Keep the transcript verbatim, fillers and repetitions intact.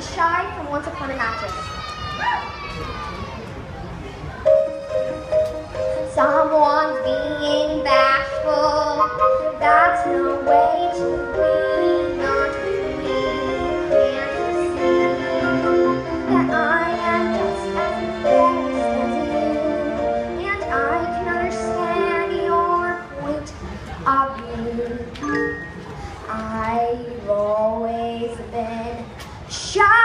shy from Once Upon a Mattress. Someone's being bashful, that's no way to be, not me. Can't you see that I am just as best as you, and I can understand your point of view. I've always been shy.